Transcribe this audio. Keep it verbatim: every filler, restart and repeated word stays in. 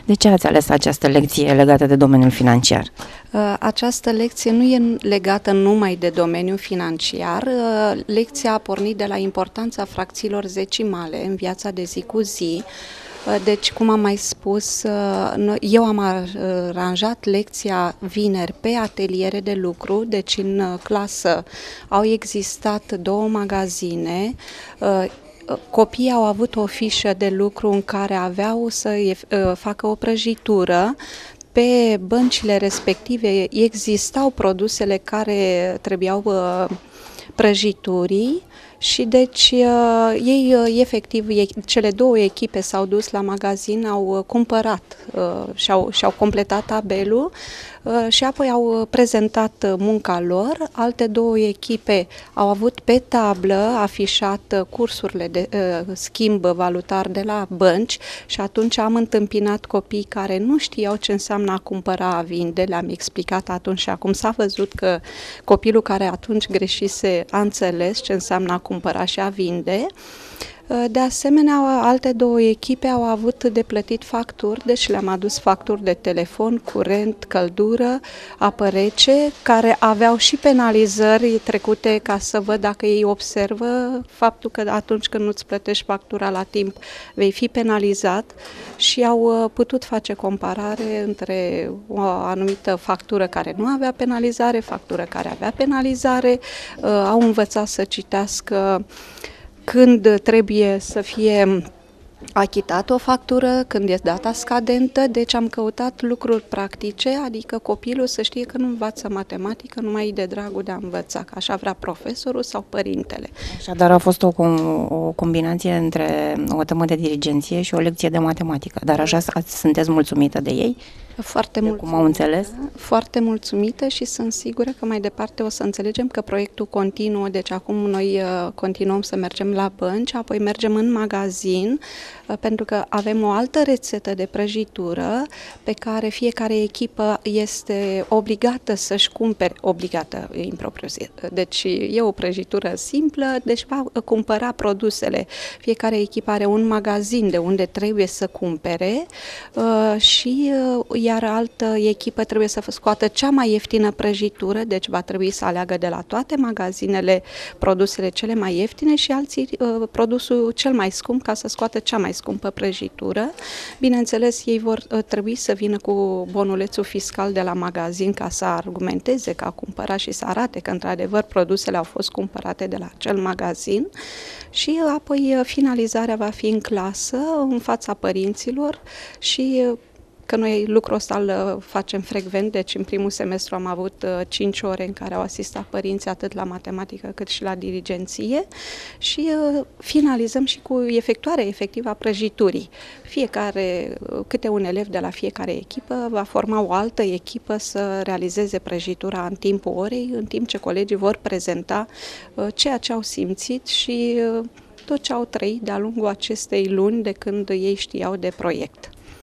De ce ați ales această lecție legată de domeniul financiar? Această lecție nu e legată numai de domeniul financiar. Lecția a pornit de la importanța fracțiilor zecimale în viața de zi cu zi. Deci, cum am mai spus, eu am aranjat lecția vineri pe ateliere de lucru, deci în clasă au existat două magazine. Copiii au avut o fișă de lucru în care aveau să facă o prăjitură. Pe băncile respective existau produsele care trebuiau prăjiturii și deci ei, efectiv, cele două echipe s-au dus la magazin, au cumpărat și-au, și-au completat tabelul și apoi au prezentat munca lor. Alte două echipe au avut pe tablă afișat cursurile de schimb valutar de la bănci și atunci am întâmpinat copii care nu știau ce înseamnă a cumpăra, a vinde, le-am explicat atunci și acum s-a văzut că copilul care atunci greșise a înțeles ce înseamnă a cumpăra și a vinde. De asemenea, alte două echipe au avut de plătit facturi, deci le-am adus facturi de telefon, curent, căldură, apă rece, care aveau și penalizări trecute ca să văd dacă ei observă faptul că atunci când nu-ți plătești factura la timp vei fi penalizat și au putut face comparare între o anumită factură care nu avea penalizare, factură care avea penalizare, au învățat să citească când trebuie să fie achitat o factură, când e data scadentă, deci am căutat lucruri practice, adică copilul să știe că nu învață matematică numai de dragul de a învăța, că așa vrea profesorul sau părintele. Așadar a fost o, o combinație între o temă de dirigenție și o lecție de matematică, dar așa sunteți mulțumită de ei? Foarte mulțumită, cum au înțeles? Foarte mulțumită și sunt sigură că mai departe o să înțelegem că proiectul continuă, deci acum noi continuăm să mergem la bănci, apoi mergem în magazin, pentru că avem o altă rețetă de prăjitură pe care fiecare echipă este obligată să-și cumpere, obligată impropriu, deci e o prăjitură simplă, deci va cumpăra produsele. Fiecare echipă are un magazin de unde trebuie să cumpere și iar altă echipă trebuie să scoată cea mai ieftină prăjitură, deci va trebui să aleagă de la toate magazinele produsele cele mai ieftine și alții uh, produsul cel mai scump ca să scoată cea mai scumpă prăjitură. Bineînțeles, ei vor uh, trebui să vină cu bonulețul fiscal de la magazin ca să argumenteze că a cumpărat și să arate că într-adevăr produsele au fost cumpărate de la acel magazin și uh, apoi uh, finalizarea va fi în clasă, în fața părinților și uh, că noi lucrul ăsta îl facem frecvent, deci în primul semestru am avut cinci ore în care au asistat părinții atât la matematică cât și la dirigenție și uh, finalizăm și cu efectuarea efectivă a prăjiturii. Fiecare, câte un elev de la fiecare echipă va forma o altă echipă să realizeze prăjitura în timpul orei, în timp ce colegii vor prezenta uh, ceea ce au simțit și uh, tot ce au trăit de-a lungul acestei luni de când ei știau de proiect.